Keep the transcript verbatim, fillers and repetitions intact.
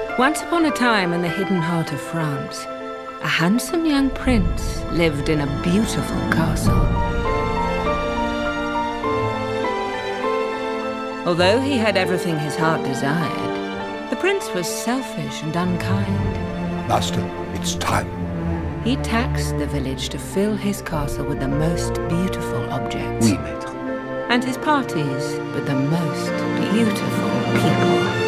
Once upon a time in the hidden heart of France, a handsome young prince lived in a beautiful castle. Although he had everything his heart desired, the prince was selfish and unkind. Master, it's time. He taxed the village to fill his castle with the most beautiful objects. Oui, maître. And his parties with the most beautiful people.